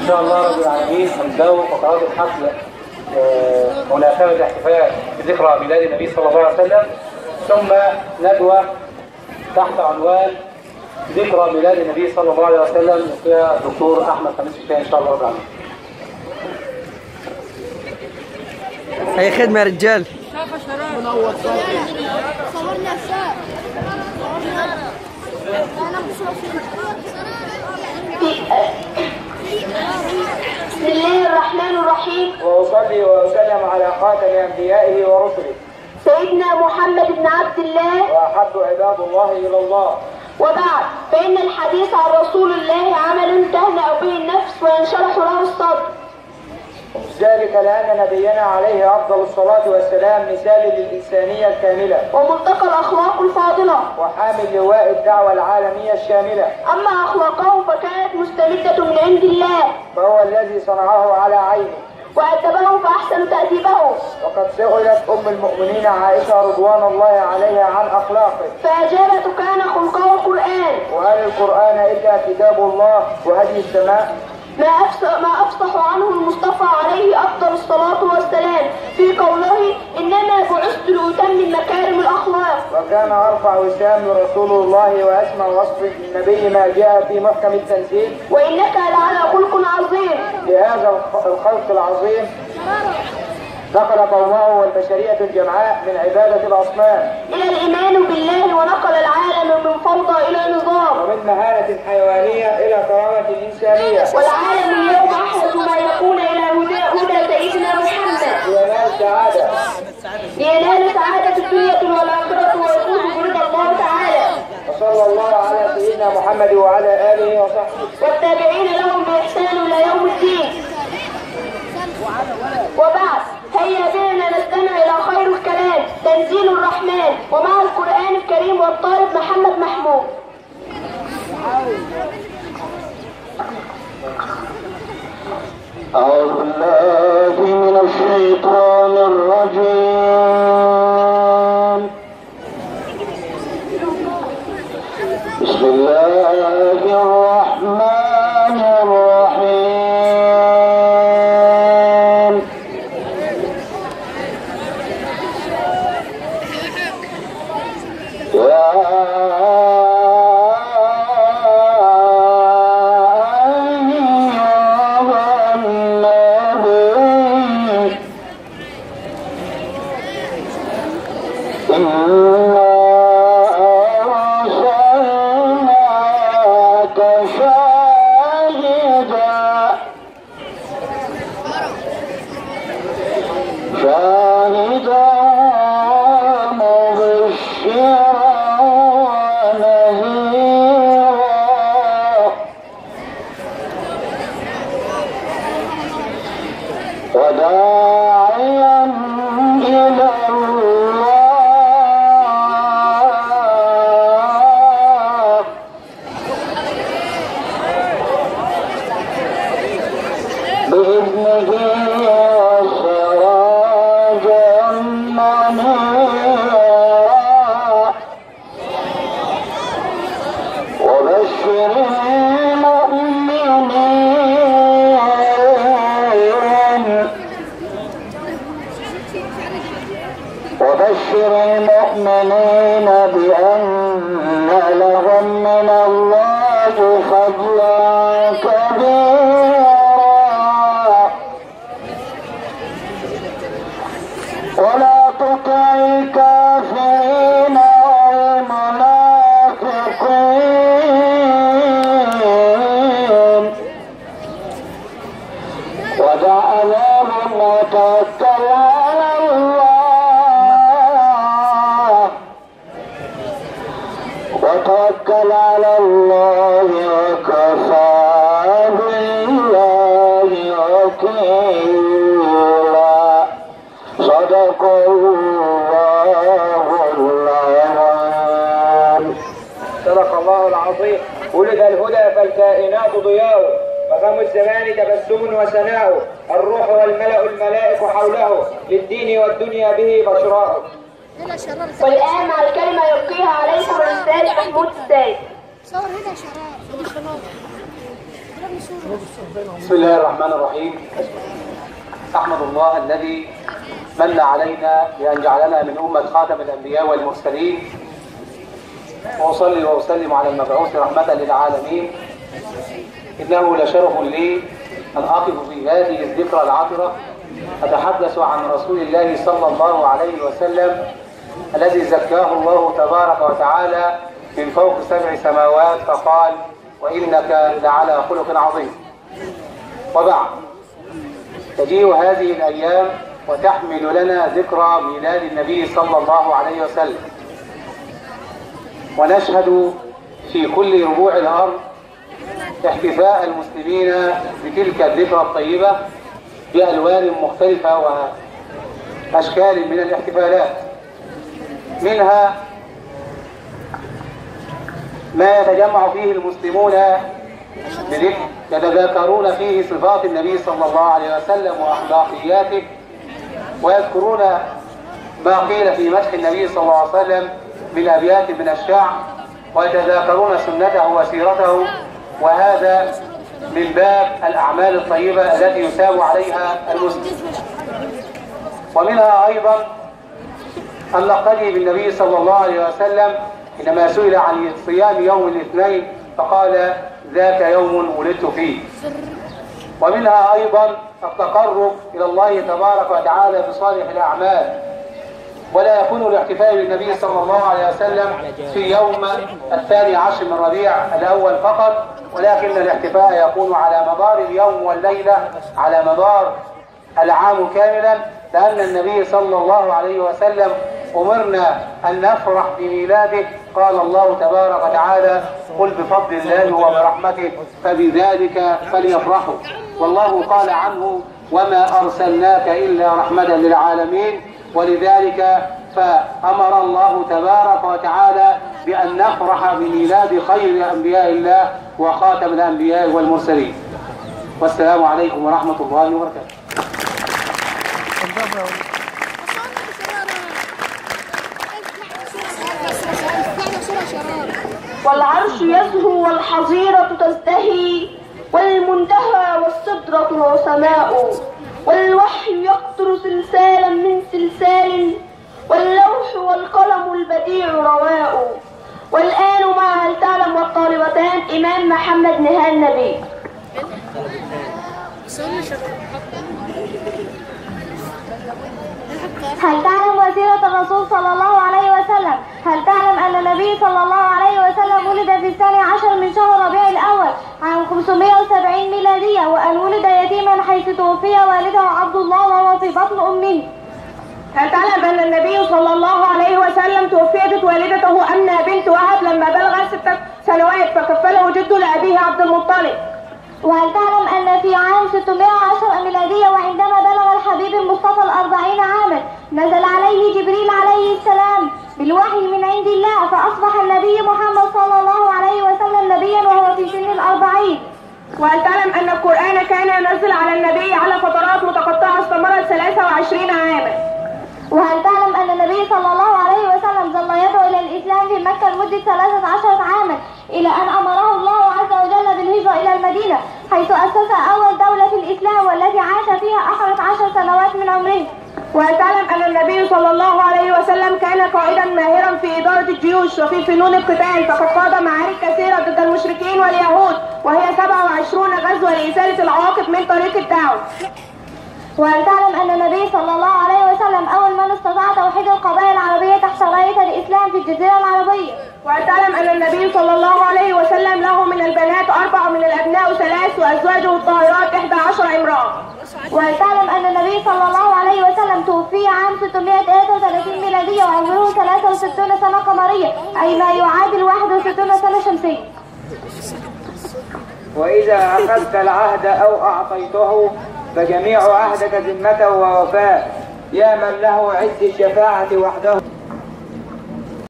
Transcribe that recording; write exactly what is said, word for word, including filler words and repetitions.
شاء الله رب العالمين هنبدأ فقرات الحفل مناسبة الاحتفال بذكرى ميلاد النبي صلى الله عليه وسلم، ثم ندوة تحت عنوان ذكرى ميلاد النبي صلى الله عليه وسلم فيها الدكتور أحمد خميس الشاي إن شاء الله رب العالمين. أي خدمة يا رجال. منور صورنا الشاب. بسم الله الرحمن الرحيم. وأصلي وأسلم على خاتم أنبيائه ورسله سيدنا محمد بن عبد الله وأحب عباد الله إلى الله. وبعد، فإن الحديث عن رسول الله عمل تهنأ به النفس وينشرح له الصدر، ذلك لأن نبينا عليه أفضل الصلاة والسلام مثال للإنسانية الكاملة وملتقى الأخلاق الفاضلة وحامل لواء الدعوة العالمية الشاملة. أما أخلاقه فكانت مستمدة من عند الله، فهو الذي صنعه على عينه وأدبه فأحسن تأديبه. وقد سئلت أم المؤمنين عائشة رضوان الله عليها عن أخلاقه فأجابت: كان خلقه القرآن. وهل القرآن إلا كتاب الله وهدي السماء؟ ما أفصح, ما أفصح عنه المصطفى عليه أفضل الصلاة والسلام في قوله: إنما بعثت لأتمم مكارم الأخلاق. وكان أرفع وسام رسول الله وأسمى وصف النبي ما جاء في محكم التنزيل: وإنك لعلى خلق عظيم. لهذا الخلق العظيم نقل قومه والبشرية الجمعاء من عبادة الأصنام إلى الإيمان بالله، ونقل العالم من فوضى إلى نظام، ومن مهانة حيوانية إلى كرامة إنسانية. والعالم اليوم أحرص ما يكون إلى هدى هدى سيدنا محمد لينال سعادة لينال سعادة الدنيا والآخرة ويفوز برضا الله تعالى. وصلى الله على سيدنا محمد وعلى آله وصحبه والتابعين لهم بإحسان إلى يوم الدين. وبعد، هيا بنا نستمع إلى خير الكلام تنزيل الرحمن، ومع القرآن الكريم والطالب محمد محمود. أعوذ بالله من الشيطان الرجيم. بسم الله الرحمن الرحيم. يا وداعيا إلى الله بإذنه وسراجا منيرا. وبشر وبشر المؤمنين بأن لهم من الله فضلا كبيرا. ولا تطع الكافرين والمنافقين ودع لهم وتوكل على الله وتوكل على الله وكفى بالله وكيلا. صدق الله العظيم. صدق الله العظيم. ولد الهدى فالكائنات ضياء، وفم الزمان تبسم وسناء، الروح والملأ الملائك حوله، للدين والدنيا به بشراء. والآن مع الكلمة يلقيها عليكم الأستاذ محمود السيد. صور هنا شراب. بسم الله الرحمن الرحيم. أحمد الله الذي من علينا بأن جعلنا من أمة خاتم الأنبياء والمرسلين، وأصلي وأسلم على المبعوث رحمة للعالمين. إنه لشرف لي أن أقف في هذه الذكرى العطرة أتحدث عن رسول الله صلى الله عليه وسلم الذي زكاه الله تبارك وتعالى من فوق سبع سماوات فقال: وإنك لعلى خلق عظيم. وبعد، تجيء هذه الأيام وتحمل لنا ذكرى ميلاد النبي صلى الله عليه وسلم، ونشهد في كل ربوع الأرض احتفاء المسلمين بتلك الذكرى الطيبة بألوان مختلفة وأشكال من الاحتفالات، منها ما يتجمع فيه المسلمون بذكر يتذاكرون فيه صفات النبي صلى الله عليه وسلم وأخلاقياته، ويذكرون ما قيل في مدح النبي صلى الله عليه وسلم من أبيات من الشعر، ويتذاكرون سنته وسيرته، وهذا من باب الأعمال الطيبة التي يثاب عليها المسلم. ومنها أيضا أن نقتدي بالنبي صلى الله عليه وسلم حينما سئل عن صيام يوم الاثنين فقال: ذاك يوم ولدت فيه. ومنها أيضا التقرب إلى الله تبارك وتعالى بصالح الأعمال، ولا يكون الاحتفال بالنبي صلى الله عليه وسلم في يوم الثاني عشر من ربيع الأول فقط، ولكن الاحتفاء يكون على مدار اليوم والليلة، على مدار العام كاملا، لأن النبي صلى الله عليه وسلم أمرنا أن نفرح بميلاده. قال الله تبارك وتعالى: قل بفضل الله وبرحمته فبذلك فليفرحوا. والله قال عنه: وما أرسلناك إلا رحمة للعالمين. ولذلك فأمر الله تبارك وتعالى بأن نفرح بميلاد خير أنبياء الله وخاتم الأنبياء والمرسلين. والسلام عليكم ورحمة الله وبركاته. والعرش يزهو والحظيرة تزدهي، والمنتهى والسدرة العسماء، والوحي يقطر سلسالا من سلسال، واللوح والقلم البديع رواء. والآن مع هل تعلم والطالبتان إمام محمد نهال نبي. هل تعلم وسيرة الرسول صلى الله عليه وسلم؟ هل تعلم أن النبي صلى الله عليه وسلم ولد في الثاني عشر من شهر ربيع الأول عام خمسمائة وسبعين ميلادية، وأن ولد يتيما حيث توفي والده عبد الله وهو في بطن أمه؟ هل تعلم أن النبي صلى الله عليه وسلم توفيت والدته أمنة بنت وهب لما بلغ ستة سنوات فكفله جده لأبيه عبد المطلب؟ وهل تعلم أن في عام ستمائة وعشرة ميلادية وعندما بلغ الحبيب المصطفى الأربعين عاما نزل عليه جبريل عليه السلام بالوحي من عند الله، فأصبح النبي محمد صلى الله عليه وسلم نبيا وهو في سن الأربعين؟ وهل تعلم أن القرآن كان ينزل على النبي على فترات متقطعة استمرت ثلاثة وعشرين عاما؟ وهل تعلم أن النبي صلى الله عليه وسلم ظل يدعو إلى الإسلام في مكة لمدة ثلاثة عشر عاما، إلى أن أمره الله عز وجل بالهجرة إلى المدينة، حيث أسس أول دولة في الإسلام والتي عاش فيها أحد عشر سنوات من عمره؟ وهل تعلم أن النبي صلى الله عليه وسلم كان قائدا ماهرا في إدارة الجيوش وفي فنون القتال، فقد قاد معارك كثيرة ضد المشركين واليهود، وهي سبع وعشرين غزوة لإزالة العواقب من طريق الدعوة؟ وهل تعلم أن النبي صلى الله عليه وسلم أول من استطاع توحيد القبائل العربية تحت راية الإسلام في الجزيرة العربية؟ وهل تعلم أن النبي صلى الله عليه وسلم له من البنات أربع ومن الأبناء ثلاث، وأزواجه الطاهرات إحدى عشر امرأة؟ وهل تعلم أن النبي صلى الله عليه وسلم توفي عام ستمائة وثلاثة وثلاثين ميلادية وعمره ثلاثة وستين سنة قمرية، أي ما يعادل واحد وستين سنة شمسية؟ وإذا أخذت العهد أو أعطيته فجميع عهدك ذمته ووفاء، يا من له عز الشفاعة وحده.